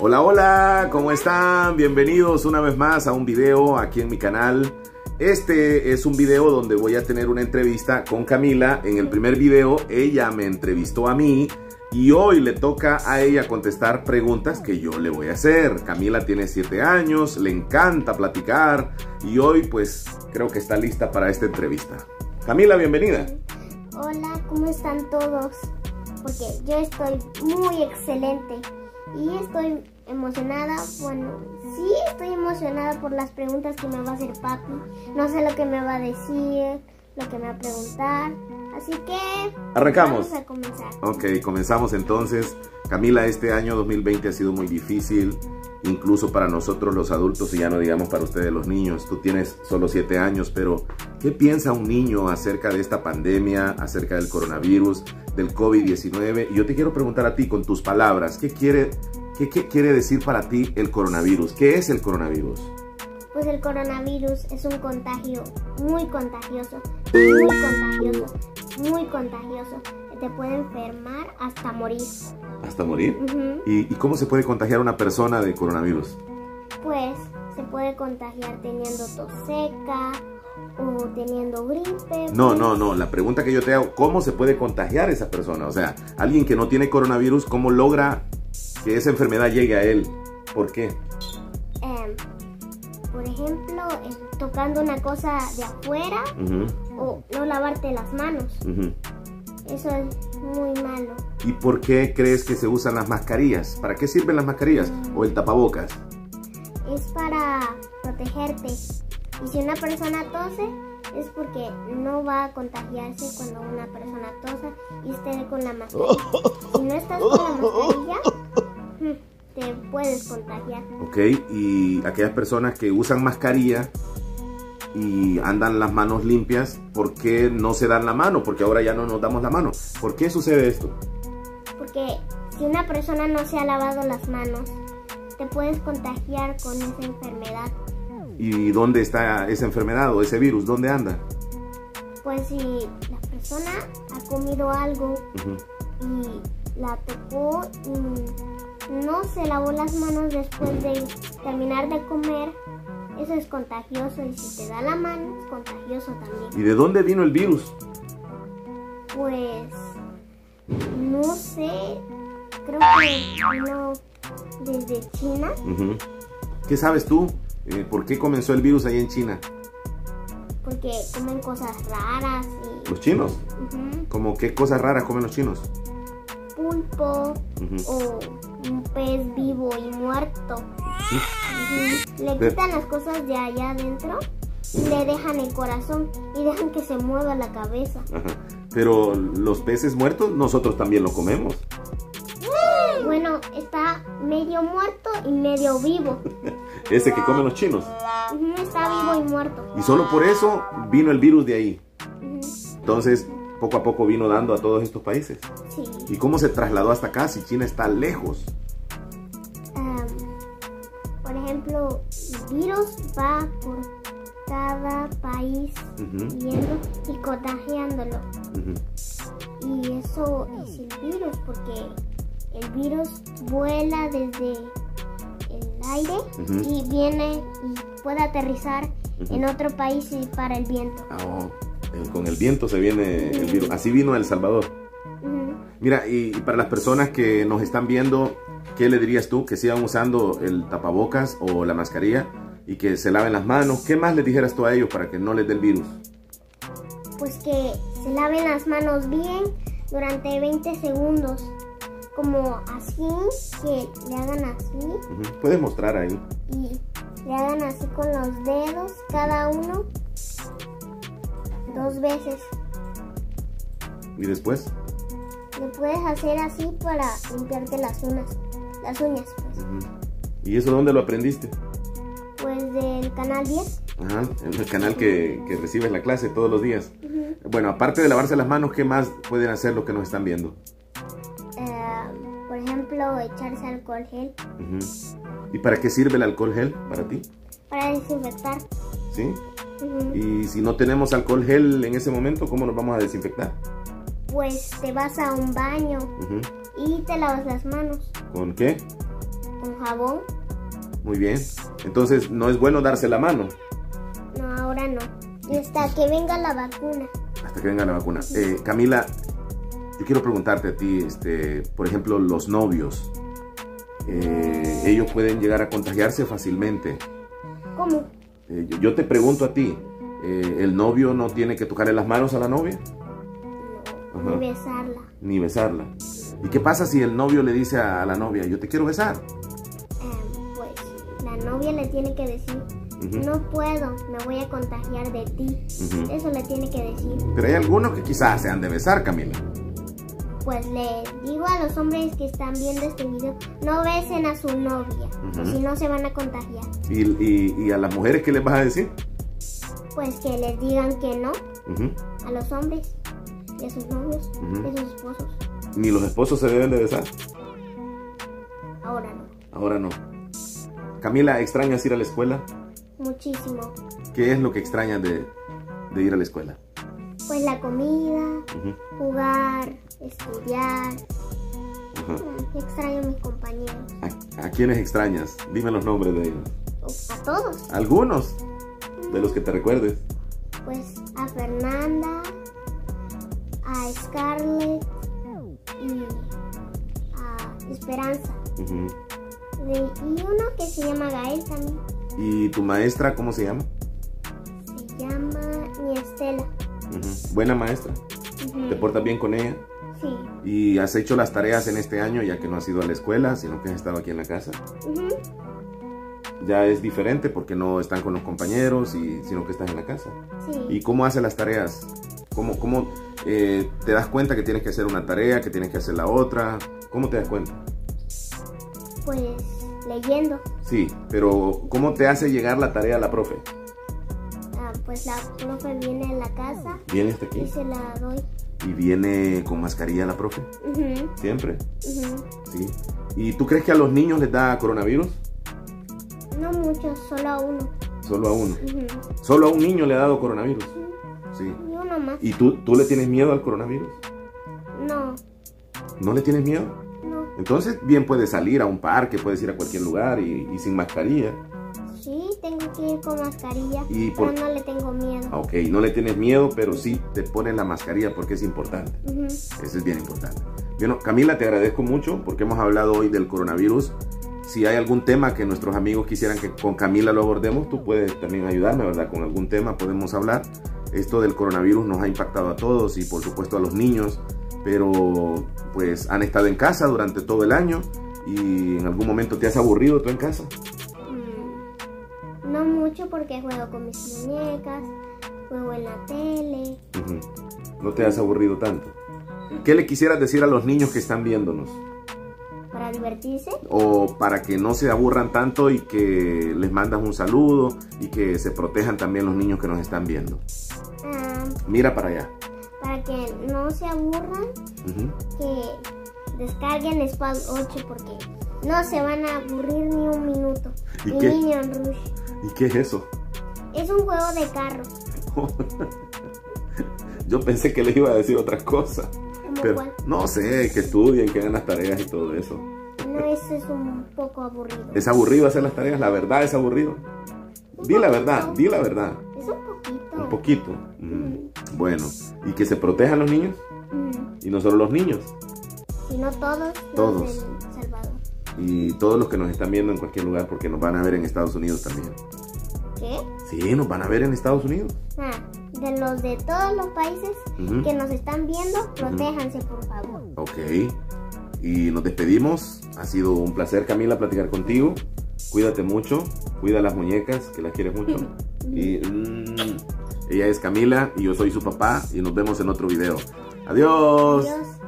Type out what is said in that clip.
Hola, hola, ¿cómo están? Bienvenidos una vez más a un video aquí en mi canal. Este es un video donde voy a tener una entrevista con Camila. En el primer video ella me entrevistó a mí y hoy le toca a ella contestar preguntas que yo le voy a hacer. Camila tiene 7 años, le encanta platicar y hoy pues creo que está lista para esta entrevista. Camila, bienvenida. Hola, ¿cómo están todos? Porque yo estoy muy excelente y estoy emocionada. Bueno, sí estoy emocionada por las preguntas que me va a hacer papi. No sé lo que me va a decir, lo que me va a preguntar. Así que arrancamos. Vamos a comenzar. Ok, comenzamos entonces. Camila, este año 2020 ha sido muy difícil, incluso para nosotros los adultos y ya no digamos para ustedes los niños. Tú tienes solo 7 años, pero ¿qué piensa un niño acerca de esta pandemia, acerca del coronavirus, del COVID-19? Y yo te quiero preguntar a ti con tus palabras, ¿qué quiere decir para ti el coronavirus? ¿Qué es el coronavirus? Pues el coronavirus es un contagio muy contagioso, muy contagioso, muy contagioso. Te puede enfermar hasta morir. ¿Hasta morir? ¿Y cómo se puede contagiar una persona de coronavirus? Pues se puede contagiar teniendo tos seca o teniendo gripe. No, la pregunta que yo te hago, ¿cómo se puede contagiar esa persona? O sea, alguien que no tiene coronavirus, ¿cómo logra que esa enfermedad llegue a él? ¿Por qué? Por ejemplo, tocando una cosa de afuera o no lavarte las manos. Eso es muy malo. ¿Y por qué crees que se usan las mascarillas? ¿Para qué sirven las mascarillas? ¿O el tapabocas? Es para protegerte. Y si una persona tose, es porque no va a contagiarse cuando una persona tosa y esté con la mascarilla. Si no estás con la mascarilla, te puedes contagiar. Ok, y aquellas personas que usan mascarilla y andan las manos limpias, ¿por qué no se dan la mano? Porque ahora ya no nos damos la mano. ¿Por qué sucede esto? Porque si una persona no se ha lavado las manos, te puedes contagiar con esa enfermedad. ¿Y dónde está esa enfermedad o ese virus? ¿Dónde anda? Pues si la persona ha comido algo y la tocó y no se lavó las manos después de terminar de comer, eso es contagioso, y si te da la mano es contagioso también. ¿Y de dónde vino el virus? Pues no sé, creo que vino desde China. ¿Qué sabes tú? ¿Por qué comenzó el virus ahí en China? Porque comen cosas raras. ¿Los chinos? ¿Cómo qué cosas raras comen los chinos? Pulpo o un pez vivo y muerto. Le quitan las cosas de allá adentro y le dejan el corazón y dejan que se mueva la cabeza. Pero los peces muertos nosotros también lo comemos. Bueno, está medio muerto y medio vivo. Ese que comen los chinos. Está vivo y muerto. Y solo por eso vino el virus de ahí. Entonces, poco a poco vino dando a todos estos países. Sí. ¿Y cómo se trasladó hasta acá si China está lejos? Por ejemplo, el virus va por cada país yendo y contagiándolo. Y eso es el virus, porque el virus vuela desde el aire y viene y puede aterrizar en otro país y para el viento. Con el viento se viene el virus. Así vino El Salvador. Mira, y para las personas que nos están viendo, ¿qué le dirías tú? Que sigan usando el tapabocas o la mascarilla y que se laven las manos. ¿Qué más les dijeras tú a ellos para que no les dé el virus? Pues que se laven las manos bien durante 20 segundos. Como así, que le hagan así. Puedes mostrar ahí. Y le hagan así con los dedos, cada uno, 2 veces. ¿Y después? Le puedes hacer así para limpiarte las uñas pues. ¿Y eso dónde lo aprendiste? Pues del canal 10. En el canal que recibes la clase todos los días. Bueno, aparte de lavarse las manos, ¿qué más pueden hacer los que nos están viendo? Por ejemplo, echarse alcohol gel. ¿Y para qué sirve el alcohol gel para ti? Para desinfectar. ¿Sí? Y si no tenemos alcohol gel en ese momento, ¿cómo nos vamos a desinfectar? Pues te vas a un baño y te lavas las manos. ¿Con qué? con jabón. Muy bien. Entonces, ¿no es bueno darse la mano? No, ahora no. Y hasta que venga la vacuna. Hasta que venga la vacuna. Camila, yo quiero preguntarte a ti, por ejemplo, los novios. Ellos pueden llegar a contagiarse fácilmente. ¿Cómo? Yo te pregunto a ti, ¿el novio no tiene que tocarle las manos a la novia? No, ni besarla. Ni besarla. ¿Y qué pasa si el novio le dice a la novia, yo te quiero besar? Pues la novia le tiene que decir, no puedo, me voy a contagiar de ti. Eso le tiene que decir. Pero hay algunos que quizás se han de besar, Camila. Pues le digo a los hombres que están viendo este video, no besen a su novia, o si no se van a contagiar. ¿Y a las mujeres qué les vas a decir? Pues que les digan que no, a los hombres, y a sus novios, y a sus esposos. ¿Ni los esposos se deben de besar? Ahora no. Ahora no. Camila, ¿extrañas ir a la escuela? Muchísimo. ¿Qué es lo que extrañas de ir a la escuela? Pues la comida, jugar, estudiar. Extraño a mis compañeros. ¿A quiénes extrañas? Dime los nombres de ellos. A todos. ¿Algunos? De los que te recuerdes. Pues a Fernanda, a Scarlett y a Esperanza. Y uno que se llama Gael también. ¿Y tu maestra cómo se llama? Se llama Estela. Buena maestra. ¿Te portas bien con ella? Sí. ¿Y has hecho las tareas en este año ya que no has ido a la escuela, sino que has estado aquí en la casa? Ya es diferente porque no están con los compañeros, sino que estás en la casa. Sí. ¿Y cómo haces las tareas? ¿Cómo te das cuenta que tienes que hacer una tarea, que tienes que hacer la otra? ¿Cómo te das cuenta? Pues leyendo. Sí, pero ¿cómo te hace llegar la tarea a la profe? Pues la profe viene a la casa. ¿Viene hasta aquí? Y se la doy. ¿Y viene con mascarilla la profe? ¿Siempre? Sí. ¿Y tú crees que a los niños les da coronavirus? No mucho, solo a uno. Solo a uno. Solo a un niño le ha dado coronavirus. Sí. Y uno más. ¿Y tú le tienes miedo al coronavirus? No. ¿No le tienes miedo? No. Entonces bien puedes salir a un parque, puedes ir a cualquier lugar y sin mascarilla. Sí, tengo que ir con mascarilla, pero no le tengo miedo. Ok, no le tienes miedo, pero sí te pones la mascarilla porque es importante. Eso es bien importante. Bueno, Camila, te agradezco mucho porque hemos hablado hoy del coronavirus. Si hay algún tema que nuestros amigos quisieran que con Camila lo abordemos, tú puedes también ayudarme, ¿verdad? Con algún tema podemos hablar. Esto del coronavirus nos ha impactado a todos y por supuesto a los niños, pero pues han estado en casa durante todo el año y en algún momento te has aburrido tú en casa. No mucho porque juego con mis muñecas, juego en la tele. ¿No te has aburrido tanto? ¿Qué le quisieras decir a los niños que están viéndonos? ¿Para divertirse? O para que no se aburran tanto y que les mandas un saludo y que se protejan también los niños que nos están viendo. Mira para allá. Para que no se aburran, que descarguen Spawn 8 porque no se van a aburrir ni un minuto. ¿Y ni qué? Minion Rush. ¿Y qué es eso? Es un juego de carros. Yo pensé que les iba a decir otra cosa. Pero ¿Cuál? No sé, que estudien, que hagan las tareas y todo eso. No, eso es un poco aburrido. ¿Es aburrido hacer las tareas? ¿La verdad es aburrido? Di la verdad, di la verdad. Es un poquito. Un poquito. Bueno, ¿y que se protejan los niños? Y no solo los niños. Y no todos. Todos. Los de El Salvador. Y todos los que nos están viendo en cualquier lugar porque nos van a ver en Estados Unidos también. ¿Qué? Sí, nos van a ver en Estados Unidos. De los de todos los países que nos están viendo, protéjanse por favor. Ok. Y nos despedimos. Ha sido un placer, Camila, platicar contigo. Cuídate mucho. Cuida las muñecas, que las quieres mucho. Y ella es Camila y yo soy su papá. Y nos vemos en otro video. Adiós. Adiós.